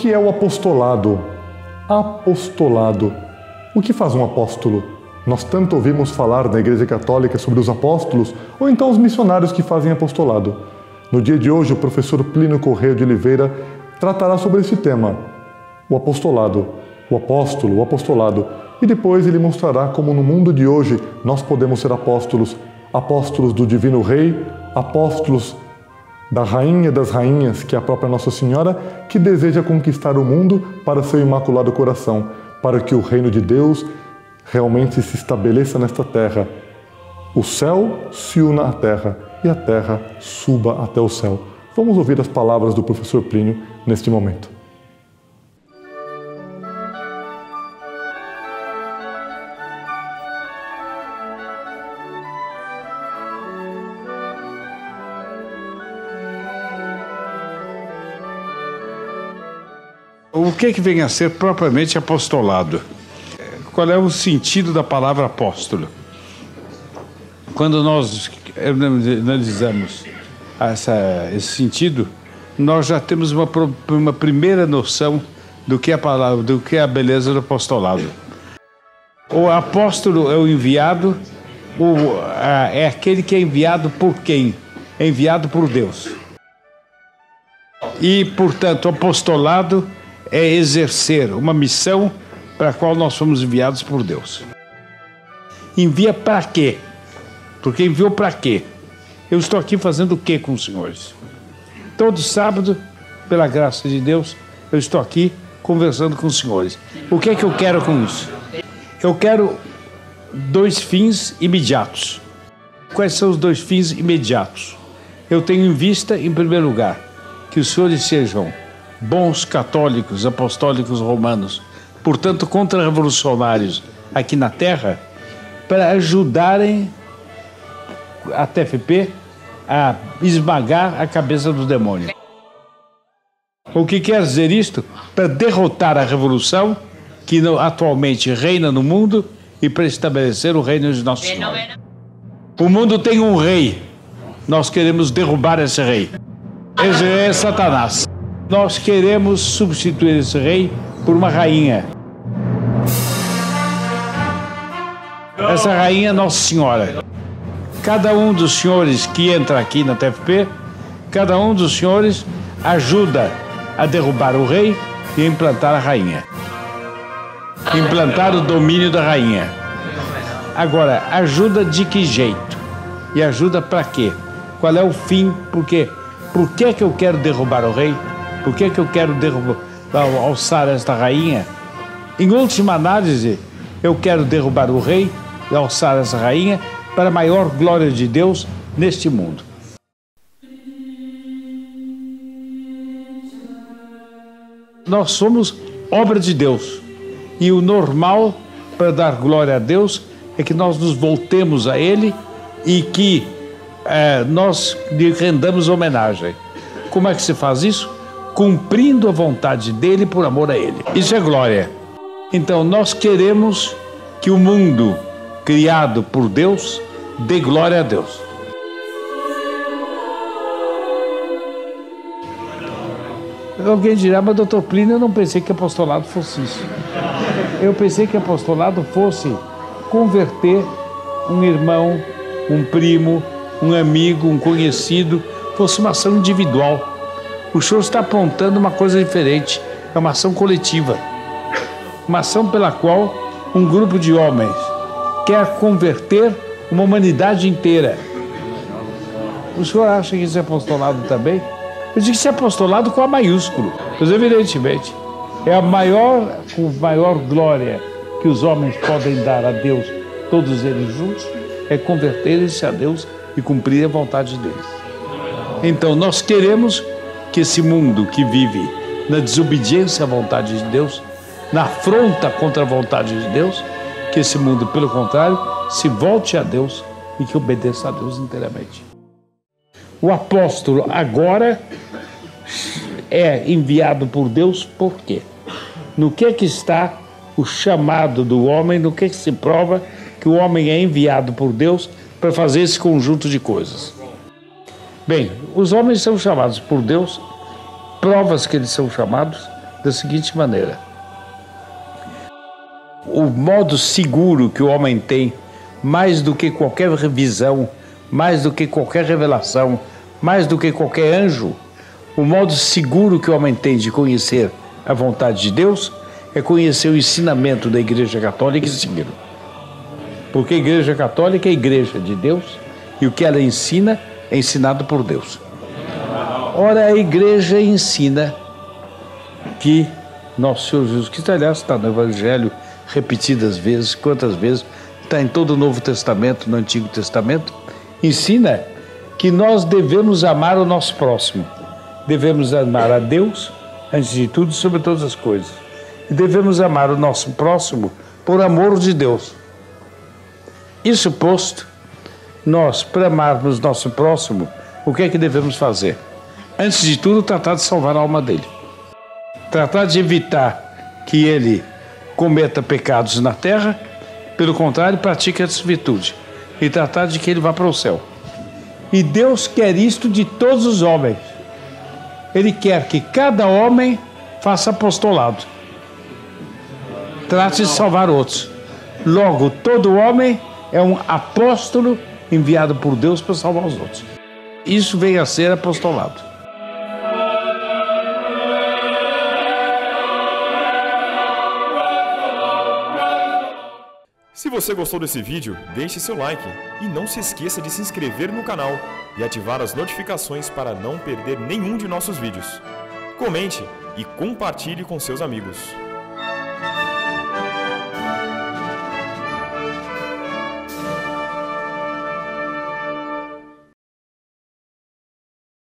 que é o apostolado? Apostolado. O que faz um apóstolo? Nós tanto ouvimos falar na Igreja Católica sobre os apóstolos, ou então os missionários que fazem apostolado. No dia de hoje, o professor Plínio Correia de Oliveira tratará sobre esse tema, o apostolado, o apóstolo, o apostolado, e depois ele mostrará como no mundo de hoje nós podemos ser apóstolos, apóstolos do Divino Rei, apóstolos da Rainha das Rainhas, que é a própria Nossa Senhora, que deseja conquistar o mundo para seu imaculado coração, para que o reino de Deus realmente se estabeleça nesta terra. O céu se una à terra e a terra suba até o céu. Vamos ouvir as palavras do professor Plínio neste momento. O que vem a ser propriamente apostolado? Qual é o sentido da palavra apóstolo? Quando nós analisamos esse sentido, nós já temos uma primeira noção do que é a palavra, do que é a beleza do apostolado. O apóstolo é o enviado, é aquele que é enviado por quem? É enviado por Deus. E, portanto, o apostolado é exercer uma missão para a qual nós fomos enviados por Deus. Envia para quê? Porque enviou para quê? Eu estou aqui fazendo o quê com os senhores? Todo sábado, pela graça de Deus, eu estou aqui conversando com os senhores. O que é que eu quero com isso? Eu quero dois fins imediatos. Quais são os dois fins imediatos? Eu tenho em vista, em primeiro lugar, que os senhores sejam bons católicos, apostólicos romanos, portanto contra-revolucionários aqui na Terra, para ajudarem a TFP a esmagar a cabeça do demônio. O que quer dizer isto? Para derrotar a revolução que atualmente reina no mundo e para estabelecer o reino de Nosso Senhor. O mundo tem um rei, nós queremos derrubar esse rei. Esse rei é Satanás. Nós queremos substituir esse rei por uma rainha. Essa rainha é Nossa Senhora. Cada um dos senhores que entra aqui na TFP, cada um dos senhores ajuda a derrubar o rei e implantar a rainha. Implantar o domínio da rainha. Agora, ajuda de que jeito? E ajuda para quê? Qual é o fim? Por quê? Por que eu quero derrubar o rei? Por que eu quero alçar esta rainha? Em última análise, eu quero derrubar o rei e alçar essa rainha para a maior glória de Deus neste mundo. Nós somos obra de Deus. E o normal para dar glória a Deus é que nós nos voltemos a Ele e que nós lhe rendamos homenagem. Como é que se faz isso? Cumprindo a vontade dele por amor a ele. Isso é glória. Então nós queremos que o mundo criado por Deus dê glória a Deus. Alguém dirá, mas doutor Plínio, eu não pensei que apostolado fosse isso. Eu pensei que apostolado fosse converter um irmão, um primo, um amigo, um conhecido, fosse uma ação individual. O senhor está apontando uma coisa diferente, é uma ação coletiva. Uma ação pela qual um grupo de homens quer converter uma humanidade inteira. O senhor acha que isso é apostolado também? Eu digo que isso é apostolado com A maiúsculo, pois evidentemente é a maior glória que os homens podem dar a Deus, todos eles juntos, é converterem-se a Deus e cumprir a vontade deles. Então nós queremos que esse mundo que vive na desobediência à vontade de Deus, na afronta contra a vontade de Deus, que esse mundo, pelo contrário, se volte a Deus e que obedeça a Deus inteiramente. O apóstolo agora é enviado por Deus por quê? No que está o chamado do homem, no que se prova que o homem é enviado por Deus para fazer esse conjunto de coisas? Bem, os homens são chamados por Deus, provas que eles são chamados, da seguinte maneira: o modo seguro que o homem tem, mais do que qualquer visão, mais do que qualquer revelação, mais do que qualquer anjo, o modo seguro que o homem tem de conhecer a vontade de Deus é conhecer o ensinamento da Igreja Católica e segui-lo. Porque a Igreja Católica é a Igreja de Deus e o que ela ensina é ensinado por Deus. Ora, a Igreja ensina que Nosso Senhor Jesus Cristo, aliás, está no Evangelho repetidas vezes, quantas vezes, está em todo o Novo Testamento, no Antigo Testamento, ensina que nós devemos amar o nosso próximo. Devemos amar a Deus, antes de tudo, sobre todas as coisas. E devemos amar o nosso próximo por amor de Deus. Isso posto, nós, para amarmos nosso próximo, o que é que devemos fazer? Antes de tudo, tratar de salvar a alma dele. Tratar de evitar que ele cometa pecados na terra, pelo contrário, pratique essa virtude. E tratar de que ele vá para o céu. E Deus quer isto de todos os homens. Ele quer que cada homem faça apostolado. Trate de salvar outros. Logo, todo homem é um apóstolo enviado por Deus para salvar os outros. Isso vem a ser apostolado. Se você gostou desse vídeo, deixe seu like e não se esqueça de se inscrever no canal e ativar as notificações para não perder nenhum de nossos vídeos. Comente e compartilhe com seus amigos.